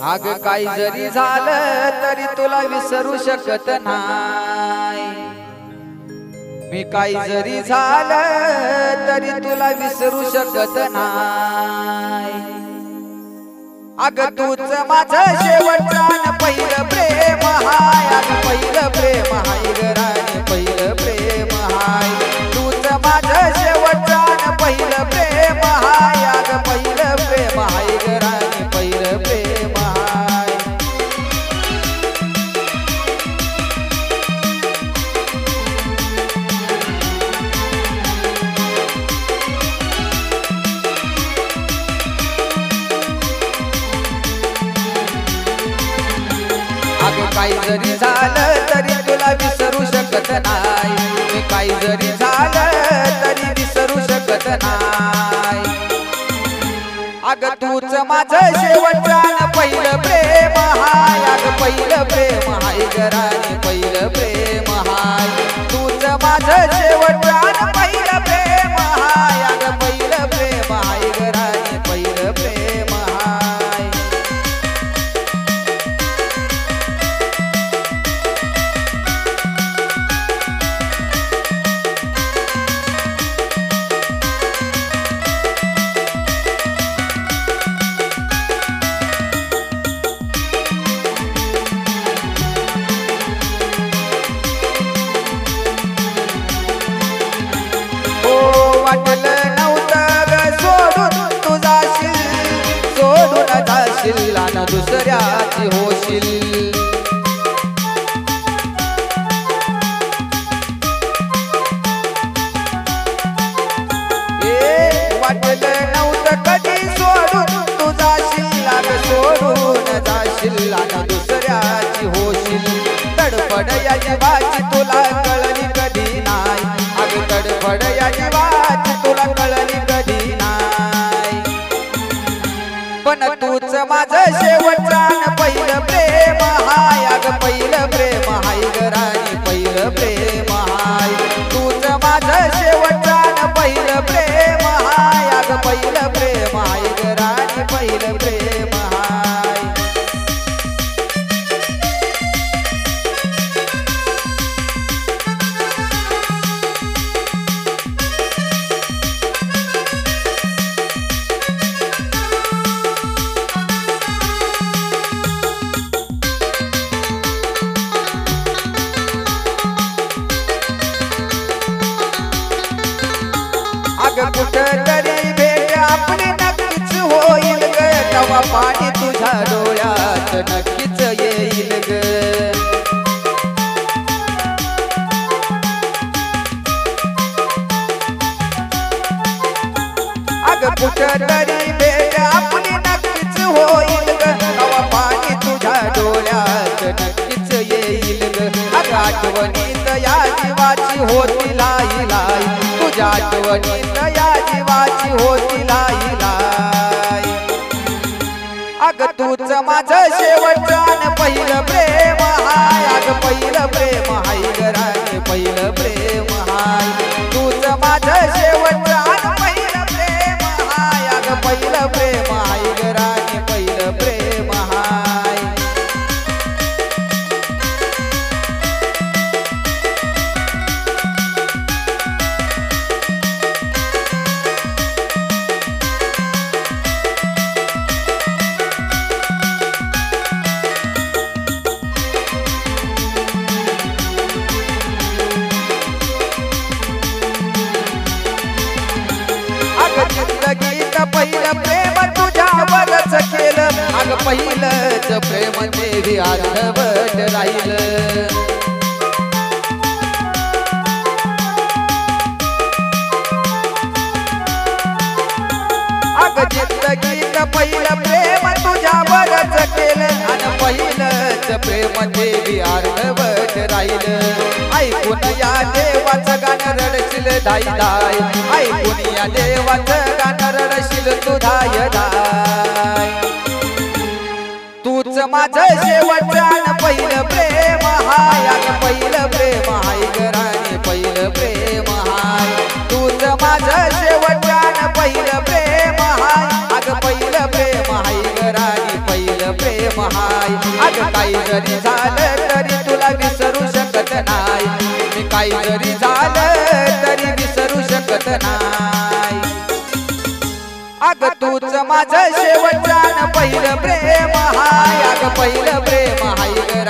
अग काही जरी झालं तरी तुला विसरू शकत नाही। मी काही जरी झालं तरी तुला विसरू शकत नाही। अग तूच माझं शेवटचं पहिलं प्रेम हाय। अग पहिलं प्रेम हाय ग राणी, पहिलं प्रेम हाय। तूच माझं शेवटचं पहिलं प्रेम हाय। अग पहिलं प्रेम हाय ग राणी, पहिलं प्रेम हाय। अग काही जरी झालं तरी तुला विसरू शकत नाही। काही जरी झालं तरी विसरू शकत नाही। अग तूच माझं शेवटचं पहिलं प्रेम हाय। अग पहिलं प्रेम हाय ग राणी, पहिलं प्रेम हाय। तूच माझं शेवटचं पहिलं प्रेम हाय। अग पहिलं प्रेम हाय ग राणी, पहिलं प्रेम हाय। वाटलं नव्हतं ग सोडून तू जाशील, सोडून जाशील आणि दुसऱ्याची होशील। वाटलं नव्हतं कधी सोडून तू जाशील, आणि सोडून जाशील आणि दुसऱ्याची होशील। तडफड या जीवाची तुला कळली कधी नाही। अग तडफड या जीवाची तुला कळली कधी नाही। पण तूच माझं शेवटचं पहिलं प्रेम हाय। अग पहिलं प्रेम हाय ग राणी, पहिलं प्रेम हाय। तूच माझं शेवटचं पहिलं प्रेम हाय। अग पहिलं प्रेम हाय ग राणी, पहिलं प्रेम हाय। अग कुठं तरी भेट आपली नक्कीच होईल ग, तेव्हा पाणी तुझ्या डोळ्यात नक्कीच येईल ग। अग कुठं तरी भेट आपली नक्कीच होईल ग, तेव्हा पाणी तुझ्या डोळ्यात नक्कीच येईल ग। अग आठवणीत या जीवाची होती लाई लाई, तुझ्या आठवणीत या जीवाची होती लाई लाई। अग तूच माझं शेवटचं पहिलं प्रेम हाय। अग पहिलं प्रेम हाय ग राणी, पहिलं प्रेम हाय। तूच माझं शेवटचं पहिलं प्रेम हाय। अग पहिलं प्रेम हाय ग राणी, पहिलं प्रेम हाय। जिंदगीत पहिलं प्रेम तुझ्यावरच केलं। अग पहिलंच प्रेम देवी आठवत राहिलं। अग जिंदगीत पहिलं प्रेम तुझ्यावरच केलं, आणि पहिलंच प्रेम देवी आठवत राहिलं। ऐकून या देवाचं गाणं रडशील धाय धाय, ऐकून या देवाचं गाणं रडशील तू धाय धाय। तूच माझं शेवटचं पहिलं प्रेम हाय। अग पहिलं प्रेम हाय ग राणी, पहिलं प्रेम हाय। तूच माझं शेवटचं पहिलं प्रेम हाय। अग पहिलं प्रेम हाय ग राणी, पहिलं प्रेम अग काही जरी झालं तरी तुला विसरू शकत नाही, मी काही जरी झालं तरी विसरू शकत नाही. अग तूच माझं शेवटचं पहिलं प्रेम हाय, अग पहिलं प्रेम हाय ग.